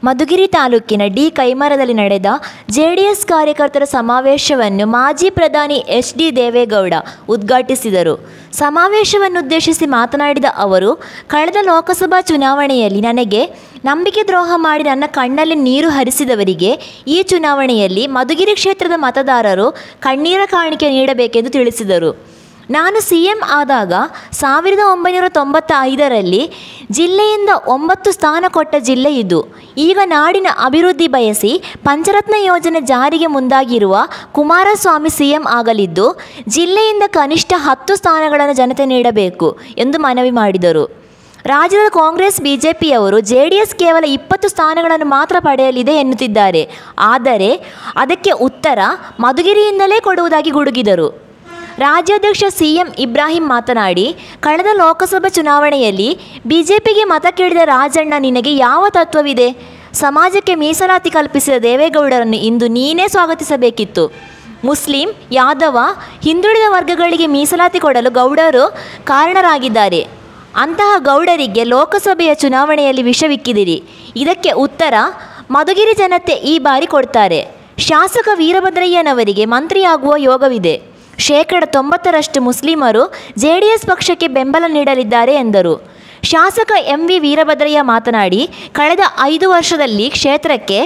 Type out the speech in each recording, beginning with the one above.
ಮಧುಗಿರಿ ತಾಲೂಕಿನ ಡಿ ಕೈಮರದಲ್ಲಿ ನಡೆದ ಜೆಡಿಎಸ್ ಕಾರ್ಯಕರ್ತರ ಸಮಾವೇಶವನ್ನು ಮಾಜಿ ಪ್ರಧಾನಿ ಎಚ್.ಡಿ. ದೇವೇಗೌಡ ಉದ್ಘಾಟಿಸಿದರು. ಸಮಾವೇಶವನ್ನುದ್ದೇಶಿಸಿ ಮಾತನಾಡಿದ ಅವರು, ಕಳೆದ ಲೋಕಸಭಾ ಚುನಾವಣೆಯಲ್ಲಿ ನನಗೆ ನಂಬಿಕೆ ದ್ರೋಹ ಮಾಡಿ ನನ್ನ ಕಣ್ಣಲ್ಲಿ ನೀರು ಹರಿಸಿದವರಿಗೆ ಈ ಚುನಾವಣೆಯಲ್ಲಿ ಮಧುಗಿರಿ ಕ್ಷೇತ್ರದ ಮತದಾರರು ಕಣ್ಣೀರ ಕಾಣಿಕೆ ನೀಡಬೇಕೆಂದು ತಿಳಿಸಿದರು. ನಾನು ಸಿಎಂ ಆದಾಗ 1995ರಲ್ಲಿ ಜಿಲ್ಲೆಯಿಂದ 9 ಸ್ಥಾನ ಕೊಟ್ಟ ಜಿಲ್ಲೆ ಇದು. ಈಗ ನಾಡಿನ ಅಭಿವೃದ್ಧಿ ಬಯಸಿ ಪಂಚರತ್ನ ಯೋಜನೆ ಜಾರಿಗೆ ಮುಂದಾಗಿರುವ ಕುಮಾರಸ್ವಾಮಿ ಸಿಎಂ ಆಗಲಿದ್ದು, ಜಿಲ್ಲೆಯಿಂದ ಕನಿಷ್ಠ 10 ಸ್ಥಾನಗಳನ್ನು ಜನತೆ ನೀಡಬೇಕು ಎಂದು ಮನವಿ ಮಾಡಿದರು. ರಾಜ್ಯದ ಕಾಂಗ್ರೆಸ್ ಬಿಜೆಪಿಯವರು ಜೆಡಿಎಸ್ ಕೇವಲ 20 ಸ್ಥಾನಗಳನ್ನು ಮಾತ್ರ ಪಡೆಯಲಿದೆ ಎನ್ನುತ್ತಿದ್ದಾರೆ. ಆದರೆ ಅದಕ್ಕೆ ಉತ್ತರ ಮಧುಗಿರಿಯಿಂದಲೇ ಕೊಡುವುದಾಗಿ ಗುಡುಗಿದರು. ರಾಜ್ಯಾಧ್ಯಕ್ಷ ಸಿಎಂ ಇಬ್ರಾಹಿಂ ಮಾತನಾಡಿ, ಕಳೆದ ಲೋಕಸಭಾ ಚುನಾವಣೆಯಲ್ಲಿ ಬಿಜೆಪಿಗೆ ಮತ ಕೇಳಿದ ರಾಜಣ್ಣ, ನಿನಗೆ ಯಾವ ತತ್ವವಿದೆ? ಸಮಾಜಕ್ಕೆ ಮೀಸಲಾತಿ ಕಲ್ಪಿಸಿದ ದೇವೇಗೌಡರನ್ನು ಇಂದು ನೀನೇ ಸ್ವಾಗತಿಸಬೇಕಿತ್ತು. ಮುಸ್ಲಿಂ, ಯಾದವ, ಹಿಂದುಳಿದ ವರ್ಗಗಳಿಗೆ ಮೀಸಲಾತಿ ಕೊಡಲು ಗೌಡರು ಕಾರಣರಾಗಿದ್ದಾರೆ. ಅಂತಹ ಗೌಡರಿಗೆ ಲೋಕಸಭೆಯ ಚುನಾವಣೆಯಲ್ಲಿ ವಿಷವಿಕ್ಕಿದಿರಿ. ಇದಕ್ಕೆ ಉತ್ತರ ಮಧುಗಿರಿ ಜನತೆ ಈ ಬಾರಿ ಕೊಡ್ತಾರೆ. ಶಾಸಕ ವೀರಭದ್ರಯ್ಯನವರಿಗೆ ಮಂತ್ರಿಯಾಗುವ ಯೋಗವಿದೆ. 90% ಮುಸ್ಲಿಮರು ಜೆಡಿಎಸ್ ಪಕ್ಷಕ್ಕೆ ಬೆಂಬಲ ನೀಡಲಿದ್ದಾರೆ ಎಂದರು. ಶಾಸಕ ಎಂ.ವಿ. ವೀರಭದ್ರಯ್ಯ ಮಾತನಾಡಿ, ಕಳೆದ 5 ವರ್ಷದಲ್ಲಿ ಕ್ಷೇತ್ರಕ್ಕೆ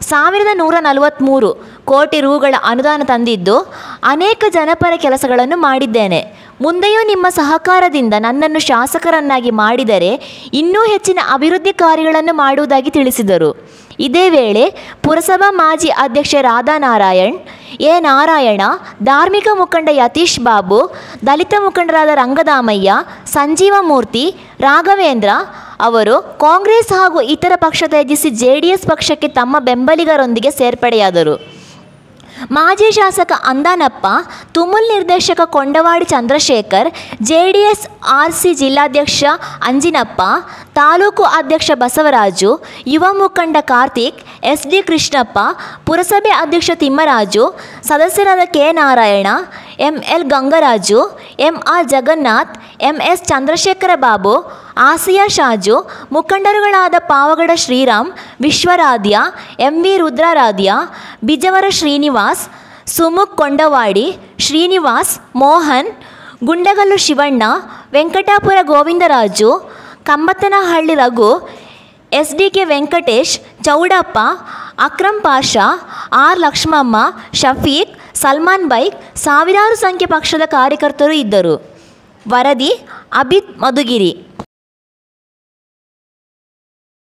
1143 ಕೋಟಿ ರುಗಳ ಅನುದಾನ ತಂದಿದ್ದು, ಅನೇಕ ಜನಪರ ಕೆಲಸಗಳನ್ನು ಮಾಡಿದ್ದೇನೆ. ಮುಂದೆಯೂ ನಿಮ್ಮ ಸಹಕಾರದಿಂದ ನನ್ನನ್ನು ಶಾಸಕರನ್ನಾಗಿ ಮಾಡಿದರೆ ಇನ್ನೂ ಹೆಚ್ಚಿನ ಅಭಿವೃದ್ಧಿ ಕಾರ್ಯಗಳನ್ನು ಮಾಡುವುದಾಗಿ ತಿಳಿಸಿದರು. ಇದೇ ವೇಳೆ ಪುರಸಭಾ ಮಾಜಿ ಅಧ್ಯಕ್ಷೆ ರಾಧಾನಾರಾಯಣ್, ಎ. ನಾರಾಯಣ, ಧಾರ್ಮಿಕ ಮುಖಂಡ ಯತೀಶ್ ಬಾಬು, ದಲಿತ ಮುಖಂಡರಾದ ರಂಗದಾಮಯ್ಯ, ಸಂಜೀವಮೂರ್ತಿ, ರಾಘವೇಂದ್ರ ಅವರು ಕಾಂಗ್ರೆಸ್ ಹಾಗೂ ಇತರ ಪಕ್ಷ ತ್ಯಜಿಸಿ ಜೆಡಿಎಸ್ ಪಕ್ಷಕ್ಕೆ ತಮ್ಮ ಬೆಂಬಲಿಗರೊಂದಿಗೆ ಸೇರ್ಪಡೆಯಾದರು. ಮಾಜಿ ಶಾಸಕ ಅಂದಾನಪ್ಪ, ತುಮುಲ್ ನಿರ್ದೇಶಕ ಕೊಂಡವಾಡಿ ಚಂದ್ರಶೇಖರ್, ಜೆಡಿಎಸ್ ಆರ್ಸಿ ಜಿಲ್ಲಾಧ್ಯಕ್ಷ ಅಂಜಿನಪ್ಪ, ತಾಲೂಕು ಅಧ್ಯಕ್ಷ ಬಸವರಾಜು, ಯುವ ಮುಖಂಡ ಕಾರ್ತಿಕ್, ಎಸ್.ಡಿ. ಕೃಷ್ಣಪ್ಪ, ಪುರಸಭೆ ಅಧ್ಯಕ್ಷ ತಿಮ್ಮರಾಜು, ಸದಸ್ಯರಾದ K. Narayana, M L. Gangaraju, M R. Jagannath, M S. Chandrashekara Babu, Asiya Shaju, ಮುಖಂಡರುಗಳಾದ Pavagada Shriram, Vishwaradhya, M V. Rudraradhya, Bijavara Srinivas, Sumukh Kondavadi, Srinivas, Mohan, Gundagallu Shivanna, Venkatapura Govindaraju, Kambattanahalli Raghu, S D K. Venkatesh, Chowdappa, Akram Pasha, R. Lakshmamma, Shafiq, Salman Baig, ಸಾವಿರಾರು ಸಂಖ್ಯೆ ಪಕ್ಷದ ಕಾರ್ಯಕರ್ತರು ಇದ್ದರು. ವರದಿ ಅಭಿತ್ ಮಧುಗಿರಿ.